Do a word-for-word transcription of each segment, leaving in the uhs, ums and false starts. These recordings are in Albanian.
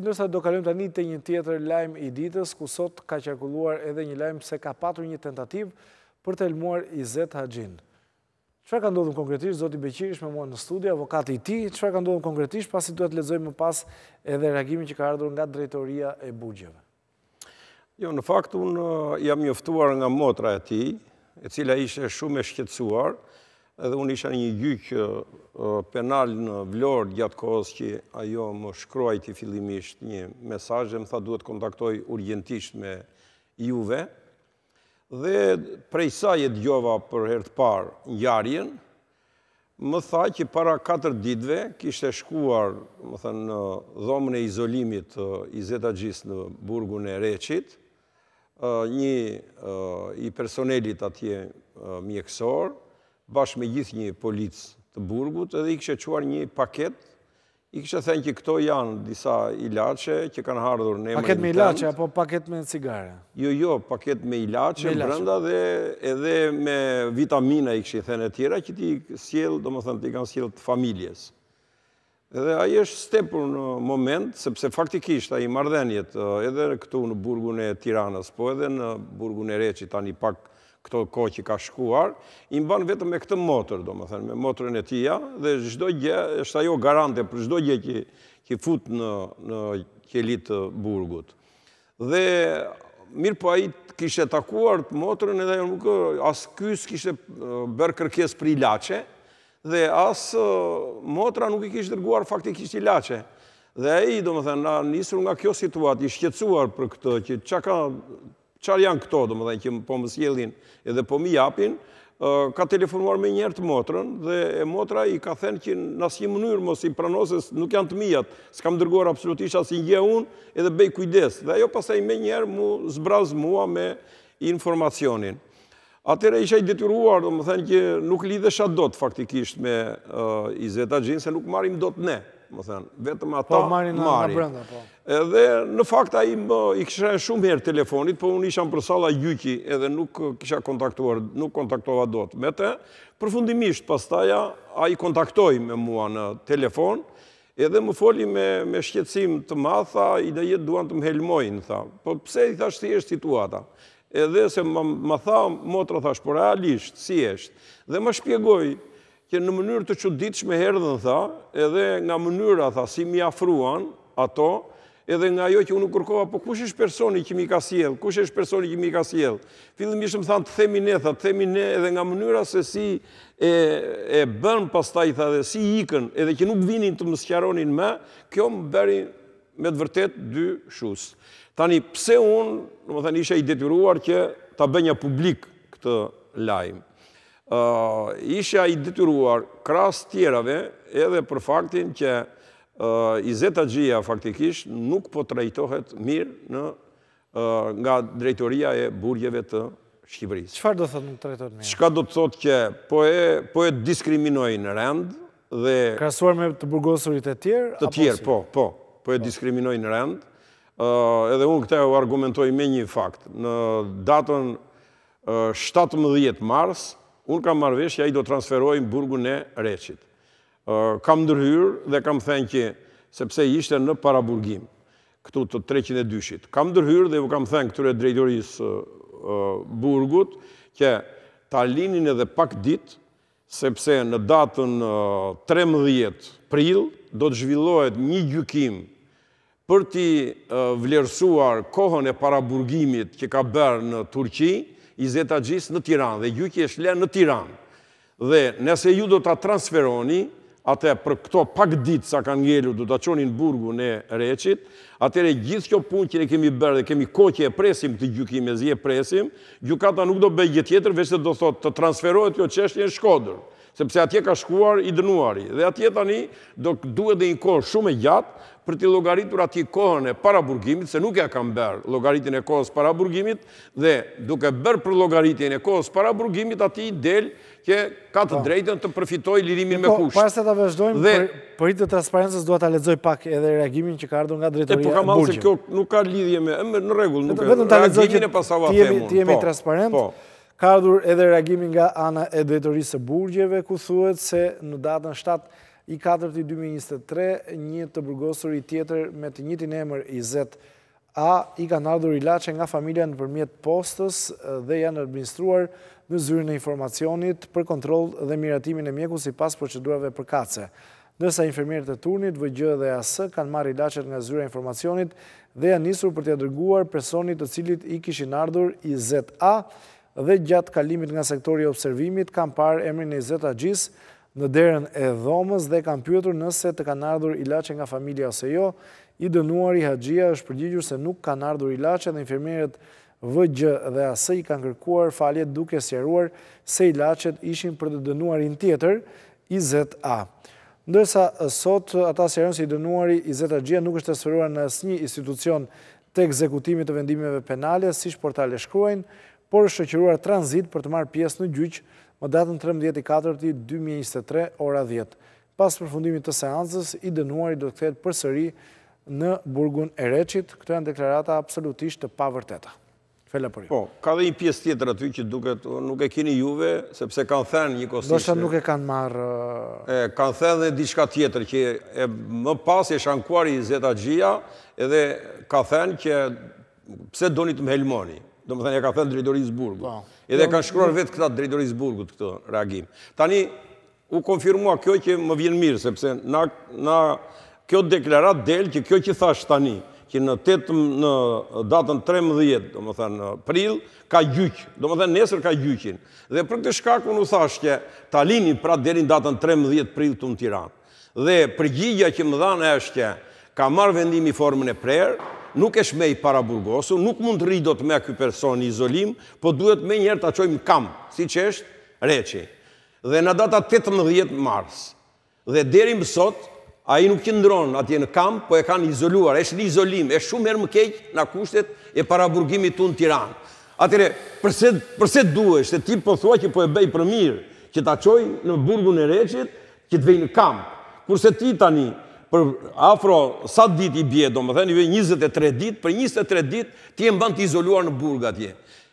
ndërsa do kalojmë tani te një tjetër lajm i ditës, ku sot ka qarkulluar edhe një lajm se ka patur një tentativë për të elmuar Izet Haxhin. Çfarë ka ndodhur konkretisht, zoti Beqiri është me mua në studio, avokati i tij, çfarë ka ndodhur konkretisht, pasi duhet të lexojmë më pas edhe reagimin që ka ardhur nga drejtoria e burgjeve. Jo, në fakt unë jam njoftuar nga motra e tij, e cila ishte shumë e shqetësuar, edhe unë isha një gjyq penal në Vlorë gjatë kohës që ajo më shkruajti fillimisht një mesazh dhe më tha duhet kontaktoj urgjentisht me juve. Dhe prej saj e dëgjova për herë të parë ngjarjen, më tha që para katër ditëve kishte shkuar, më thënë, në dhomën e izolimit Izet Haxhis në burgun e Reçit, një i personelit atje mjekësor, bashkë me gjithë një policë të burgut, edhe i kishte çuar një paket, i kishte thënë që këto janë disa ilaçe që kanë ardhur në emrin. Paket me ilaçe apo paket me cigare? Jo, jo, paket me ilaçe brenda dhe edhe me vitamina i kishte thënë e tjera që ti sjell, domethënë ti kanë sjell të familjes. Edhe ai është stepur në moment, sepse faktikisht ai marrëdhëniet edhe këtu në burgun e Tiranës, po edhe në burgun e Reçit tani pak këto kohë që ka shkuar, i mban vetëm me këtë motër, domethënë, me motrën e tija, dhe çdo gjë është ajo garante për çdo gjë që që fut në në qelit të burgut. Dhe mirë po ai kishte takuar motrën edhe ajo nuk as ky s'kishte bërë kërkesë për ilaçe, dhe as motra nuk i kishte dërguar faktikisht ilaçe. Dhe ai domethënë na nisur nga kjo situatë i shqetësuar për këtë që çka ka Qarë janë këto, domethënë, që po më sjellin edhe po më japin, ka telefonuar me njerë të motrën, dhe e motra i ka thënë që në asnjë mënyrë mos i pranoses, nuk janë të mijat, s'kam dërguar absolutisht asnjë gjë unë, edhe bëj kujdes. Dhe ajo pastaj me njerë mu zbraz mua me informacionin. Atëherë isha i detyruar, domethënë, që nuk lidhesha dot faktikisht me Izet Haxhin, se nuk marrim dot ne. Më thënë, vetëm ata marrin. Edhe në fakt ai i kisha shumë herë telefonit, po unë isha për salla gjyqi edhe nuk kisha kontaktuar, nuk kontaktova dot me të. Përfundimisht pastaja ai kontaktoi me mua në telefon, edhe më foli me me shqetësim të madh, tha ideja duan të më helmojnë, tha. Po pse i thash si është situata? Edhe se më tha motra, thash, po realisht si është? Dhe më shpjegoi që në mënyrë të çuditshme erdhën, tha, edhe nga mënyra, tha, si mi afruan ato, edhe nga ajo që unë kërkova, po kush është personi që mi ka sjell, kush është personi që mi ka sjell. Fillimisht më thanë të themi ne, tha, të themi ne, edhe nga mënyra se si e, e bën pastaj, tha, dhe si ikën, edhe që nuk vinin të më sqaronin më, kjo më bëri me të vërtet dy shus. Tani, pse unë, domethënë, isha i detyruar që ta bënja publik këtë lajm. Uh, isha i detyruar krahas tjerave edhe për faktin që uh, Izet Haxhia faktikisht nuk po trajtohet mirë në, uh, nga drejtoria e burgjeve të Shqipërisë. Çfarë do thotë nuk trajtohet mirë? Çka do të thotë që po e, po e diskriminojnë rend dhe... Krahasuar me të burgosurit e tjerë? Të tjerë, po, po, po e diskriminojnë rend. Uh, edhe unë këta u argumentoj me një fakt. Në datën uh, shtatëmbëdhjetë mars, unë kam marrë vesh që ai do transferojnë burgun e Reçit. Kam ndërhyrë dhe kam thënë që, sepse ishte në paraburgim, këtu të treqind e dyshit. Kam ndërhyrë dhe u kam thënë këtyre drejtorisë burgut, që ta linin edhe pak ditë, sepse në datën trembëdhjetë prill do të zhvillohet një gjykim për t'i vlerësuar kohën e paraburgimit që ka bërë në Turqi, Izet Haxhis në Tiranë, dhe gjyqi është lënë në Tiranë. Dhe nëse ju do ta transferoni, atë për këto pak ditë sa kanë ngelur, do ta çonin burgun e Reçit, atëherë gjithë kjo punë që ne kemi bërë dhe kemi kohë që e presim këtë gjykim, e zi e presim, gjykata nuk do bëjë gjë tjetër veç se do thotë të transferohet kjo çështje në Shkodër, sepse atje ka shkuar i dënuari. Dhe atje tani do duhet dhe një kohë shumë e gjatë për t'i llogaritur atij kohën e paraburgimit, se nuk ja kam bërë llogaritjen e kohës paraburgimit, dhe duke bërë për llogaritjen e kohës paraburgimit atij del që ka të drejtën të përfitojë lirimin me kusht. Para se ta vazhdojmë, për hir të transparencës dua ta lexoj pak edhe reagimin që ka ardhur nga drejtoria e burgjit. Po kam se kjo nuk ka lidhje me, në rregull, nuk vetëm ta lexoj që e pasova themun. Ti jemi transparent. Ka ardhur edhe reagimi nga ana e drejtorisë së burgjeve, ku thuhet se në datën shtatë i katërt dy mijë e njëzet e tre, një të burgosur i tjetër me të njëjtin emër Izet A i kanë ardhur ilaçe nga familja nëpërmjet postës dhe janë administruar në zyrën e informacionit për kontroll dhe miratimin e mjeku sipas procedurave përkatëse. Ndërsa infermierët e turnit V G dhe A S kanë marrë ilaçet nga zyra e informacionit dhe janë nisur për t'ia dërguar personit të cilit i kishin ardhur Izet A dhe gjatë kalimit nga sektori i observimit kanë parë emrin e Izet Haxhis në derën e dhomës dhe kanë pyetur nëse të kanë ardhur ilaçe nga familja ose jo. I dënuari Haxhia është përgjigjur se nuk kanë ardhur ilaçe dhe infermierët V G dhe A S i kanë kërkuar falje duke sqaruar se ilaçet ishin për të dënuarin tjetër, Izet A. Ndërsa sot ata sqarojnë se i dënuari Izet Haxhia nuk është transferuar në asnjë institucion të ekzekutimit të vendimeve penale, siç portalet shkruajnë, por është shoqëruar tranzit për të marrë pjesë në gjyq më datën trembëdhjetë i katërt dy mijë e njëzet e tre ora dhjetë. Pas përfundimit të seancës, i dënuari do të kthehet përsëri në burgun e Reçit. Këto janë deklarata absolutisht të pavërteta. Fela për ju. Po, ka dhe një pjesë tjetër aty që duket nuk e keni juve, sepse kanë thënë një kosisht. Do shta nuk e kanë marrë... Kanë thënë dhe diçka tjetër, që më pas e shankuar i Izet Haxhia, edhe ka thënë që pse doni të më helmoni. Do më thënë, e ka thënë drejtorisë burgut. Edhe kanë shkruar vetë këta drejtorisë burgut këtë reagim. Tani, u konfirmua kjo që më vjen mirë, sepse na kjo deklarat del që kjo që thash tani, që në datën trembëdhjetë, do më thënë, prill, ka gjyq, do më thënë, nesër ka gjyqin. Dhe për këtë shkak unë u thash që ta lini pra deri në datën trembëdhjetë prill të në Tiranë. Dhe përgjigja që më dhanë është që ka marrë vendimi formën e prerë, nuk e shmej para burgosu, nuk mund të rridot me ky person i izolim, po duhet me njerë të qojmë kamp, si që është Reçi. Dhe në data tetëmbëdhjetë mars, dhe deri më sot, a i nuk qëndron atje në kamp, po e kanë izoluar, është një izolim, është shumë herë më keq në kushtet e paraburgimit të në Tiranë. Atire, përse duhesh, se ti po thua që po e bëj për mirë, që ta qoj në burgun e Reçit, që të vej në kamp. Kurse ti tani, për afro sa dit i bje, do më thënë, njëzet e tre dit, për njëzet e tre dit, ti e mban të izoluar në burg atje.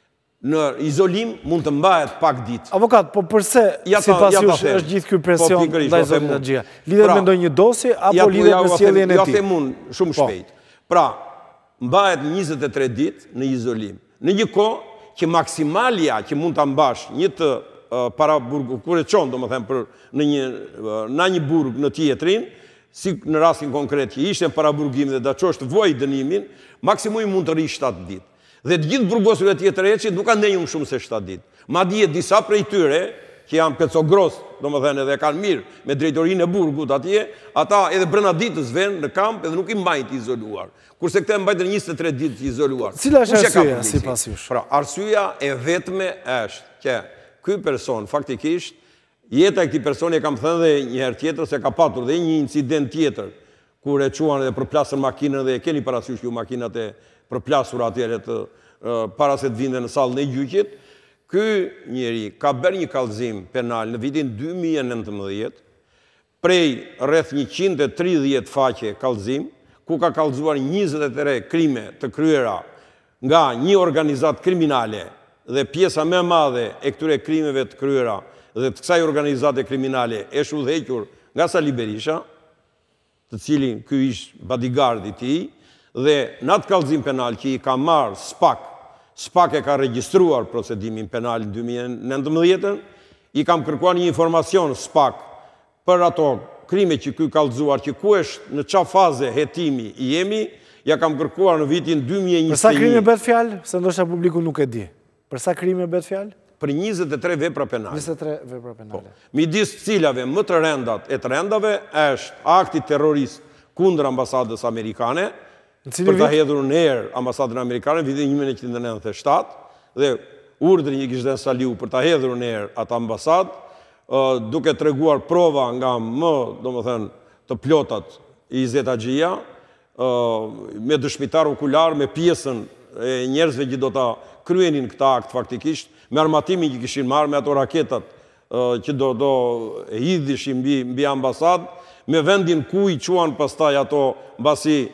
Në izolim mund të mbahet pak dit. Avokat, po përse si pas jush është gjithë kjo presion ndaj zotit Haxhia? Lidhet me ndonjë dosje, apo lidhet me sjelljen e tij? Ja tij? them unë shumë shpejt. Pra, mbahet njëzet e tre dit në izolim. Në një kohë që maksimalja që mund ta mbash një të para burgu, kur e çon, domethënë për në një në një burg në tjetrin, si në rastin konkret që ishte paraburgim dhe da çosh të vuaj dënimin, maksimumi mund të rrish shtatë ditë. Dhe të gjithë burgosurit tjetër Reçit nuk kanë ndenjur shumë se shtatë ditë. Madje disa prej tyre, që janë pecogros, domethënë edhe kanë mirë me drejtorinë e burgut atje, ata edhe brenda ditës vënë në kamp edhe nuk i mbajnë të izoluar. Kurse këta mbajnë njëzet e tre ditë të izoluar. Cila është arsyeja sipas jush? Pra, arsyeja e vetme është që ky person faktikisht jeta e këtij personi e kam thënë dhe një herë tjetër se ka patur dhe një incident tjetër kur e çuan edhe përplasën makinën dhe e keni parasysh ju makinat e përplasur atyre të para se të vinte në sallën e gjyqit. Ky njeri ka bërë një kallëzim penal në vitin dy mijë e nëntëmbëdhjetë prej rreth njëqind e tridhjetë faqe kallëzim, ku ka kallëzuar njëzet e tre krime të kryera nga një organizatë kriminale dhe pjesa më e madhe e këtyre krimeve të kryera dhe të kësaj organizate kriminale është udhëhequr nga Sali Berisha, të cilin ky ish bodyguard i tij, dhe në atë kallëzim penal që i ka marrë SPAK, SPAK e ka regjistruar procedimin penal në dy mijë e nëntëmbëdhjetë, i kam kërkuar një informacion SPAK për ato krime që ky kallëzuar, që ku është në çfarë faze hetimi i jemi, ja kam kërkuar në vitin dy mijë e njëzet e një. Për sa krime bëhet fjalë, se ndoshta publiku nuk e di. Për sa krime bëhet fjalë? Për njëzet e tre vepra penale. njëzet e tre vepra penale. Midis cilave më të rëndat e të rëndave është akti terrorist kundër ambasadës amerikane, për ta hedhur në erë ambasadën amerikane në vitin një mijë e nëntëqind e nëntëdhjetë e shtatë dhe urdhrin i kishte Saliu për ta hedhur në erë atë ambasadë, duke treguar prova nga më, domethënë, të plotat i Izet Haxhia, me dëshmitar okular, me pjesën e njerëzve që do ta kryenin këtë akt faktikisht, me armatimin që kishin marrë, me ato raketat që do do hidhishin mbi mbi ambasadë, me vendin ku i quan pastaj ato mbasi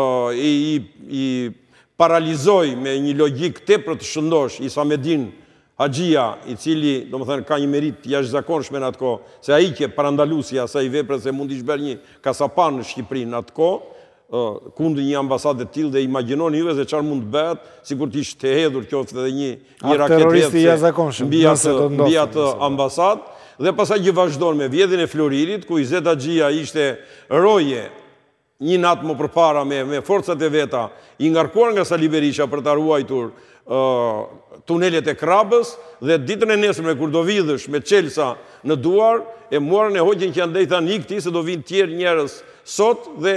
i paralizoj me një logjik tepër të shëndosh Isamedin Haxhia, i cili, do më thënë, ka një merit jashtëzakonshme në atë kohë, se ai që parandalusja asaj vepre se mund t'i shbërë një kasapan në Shqipërinë në atë kohë, kundër një ambasadë të tillë, dhe imagjinoni juve se çfarë mund të bëhet, sikur të ishte të hedhur qoftë edhe një një raketë terroristi jashtëzakonshëm mbi atë mbi atë ambasadë, dhe pastaj që vazhdon me vjedhjen e Floririt, ku Izet Haxhia ishte roje një natë më përpara me me forcat e veta, i ngarkuar nga Sali Berisha për ta ruajtur uh, tunelet e Krabës, dhe ditën e nesërme kur do vidhësh me Çelsa në duar, e morën e hoqën që andej tani këti se do vinë tjerë njerëz sot, dhe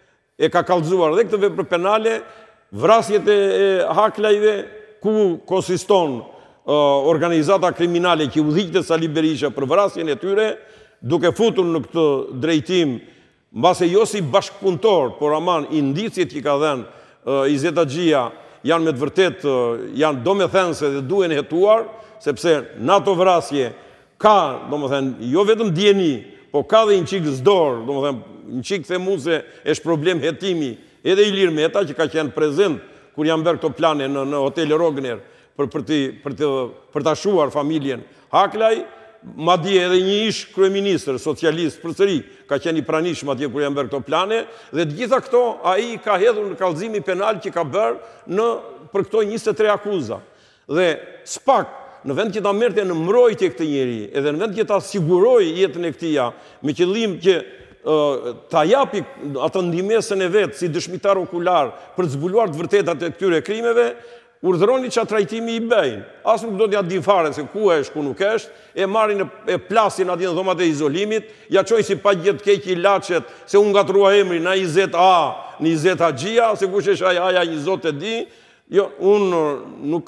e ka kallëzuar dhe këtë vepër penale, vrasjet e Haklajve, ku konsiston uh, organizata kriminale që udhëhiqte Sali Berisha për vrasjen e tyre, duke futur në këtë drejtim, mbase jo si bashkëpunëtor, por aman indicjet që ka dhënë uh, Izet Haxhia janë me të vërtet, uh, janë domethënëse dhe duhen hetuar, sepse në ato vrasje ka, domethënë, jo vetëm dieni, po ka dhe një çik zdor, domethënë, një çik themuse është problem hetimi, edhe Ilir Meta që ka qenë prezent kur janë bërë këto plane në, në Hotel Rogner për për të për të për ta shuar familjen Haklaj, madje edhe një ish kryeministër socialist përsëri ka qenë i pranishëm atje kur janë bërë këto plane, dhe të gjitha këto ai ka hedhur në kallëzimi penal që ka bërë në për këto njëzet e tre akuza. Dhe spak në vend që ta merrte në mbrojtje këtë njeri, edhe në vend që ta siguroi jetën e këtija, me qëllim që uh, ta japi atë ndihmesën e vet si dëshmitar okular për të zbuluar të vërtetat e këtyre krimeve, urdhëroni që trajtimi i bëjnë. As nuk do t'ja din fare se ku është, ku nuk është, e marrin e plasin atje në dhomat e izolimit, ja çojnë si pa gjetë keq ilaçet se unë gatrua emrin na Izet A, në Izet Haxhia, se kush është ai, aja një zot e di. Jo, unë nuk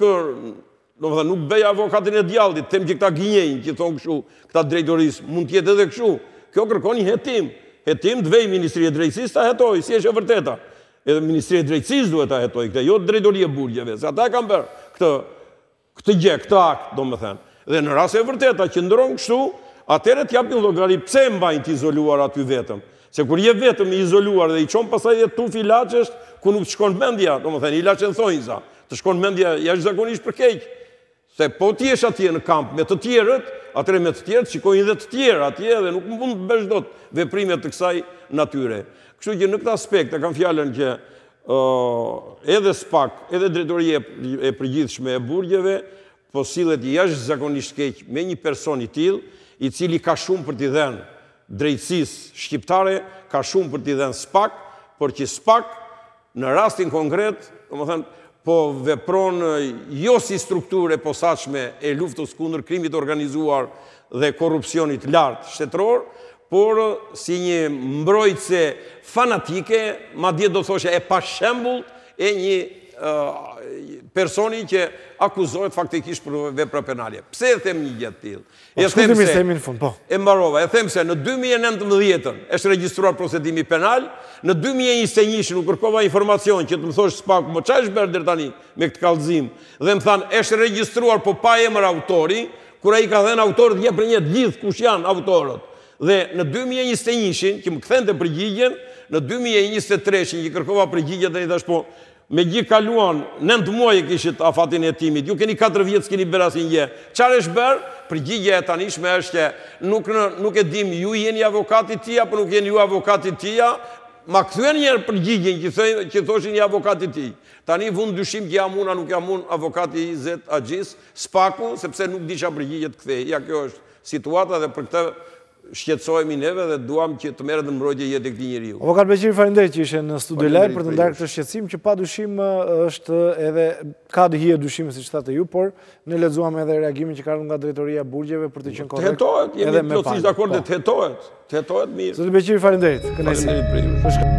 do të thënë nuk bëj avokatin e djallit, them që këta gënjejnë, që thon kështu, këta drejtorisë, mund të jetë edhe kështu. Kjo kërkon një hetim. Hetim të vej Ministria e Drejtësisë ta hetoj, si është e vërteta. Edhe Ministria e Drejtësisë duhet ta hetoj këtë, jo Drejtoria e Burgjeve, se ata kanë bërë këtë këtë gjë, këtë akt, domethënë. Dhe në rast e vërteta që ndron kështu, atëherë t'japin llogari pse mbajnë të izoluar aty vetëm. Se kur je vetëm i izoluar dhe i çon pastaj edhe tuf ilaçesh ku nuk të shkon mendja, domethënë ilaçën thonjza, të shkon mendja jashtëzakonisht për keq. Se po ti jesh atje në kamp me të tjerët, atëherë me të tjerët shikojnë edhe të tjerë atje dhe nuk mund të bësh dot veprime të kësaj natyre. Kështu që në këtë aspekt e kam fjalën që uh, edhe SPAK, edhe Drejtoria e Përgjithshme e Burgjeve, po sillet jashtëzakonisht keq me një person i tillë, i cili ka shumë për t'i dhënë drejtësisë shqiptare, ka shumë për t'i dhënë SPAK, por që SPAK në rastin konkret, domethënë, po vepron jo si strukturë e posaçme e luftës kundër krimit organizuar dhe korrupsionit lartë shtetëror, por si një mbrojtëse fanatike, madje do thoshe e pa shembull e një uh, personi që akuzohet faktikisht për vepra penale. Pse e them një gjë të tillë? E them se në fund, po. E mbarova, e them se në dy mijë e nëntëmbëdhjetë është regjistruar procedimi penal, në dy mijë e njëzet e një nuk kërkova informacion që të më thosh SPAK, më çfarë është bërë deri tani me këtë kallëzim, dhe më thanë është regjistruar po pa emër autori, kur ai ka dhënë autorët jep për një gjithë kush janë autorët. Dhe në dy mijë e njëzet e një që më kthente përgjigjen, në dy mijë e njëzet e tre që kërkova përgjigje tani thash po me gjithë kaluan, nëntë muaj e kishit afatin e hetimit, ju keni katër vjetë s'keni bërë asnjë gjë. Çfarë është bërë? Përgjigja e tanishme është që nuk, nuk e dim ju jeni avokati tia, apo nuk jeni ju avokati tia, ma kthyen njerë përgjigjen që, thë, që thoshin një avokati ti. Tani vund dyshim që jam unë, a nuk jam unë avokati i Izet Haxhis, SPAK-u, sepse nuk disha përgjigjet kthej. Ja, kjo është situata dhe për këtë shqetësohemi neve dhe duam që të merret në mbrojtje jetë e këtij njeriu. Avokat Beqiri, faleminderit që ishe në studio live për të ndarë këtë shqetësim që pa dyshim është edhe ka hije dyshime siç thatë ju, por ne lexuam edhe reagimin që ka ardhur nga Drejtoria e Burgjeve për të qenë korrekt. Hetohet, jemi plotësisht dakord, të hetohet. Të hetohet mirë. Zoti Beqiri, faleminderit. Kënaqësi.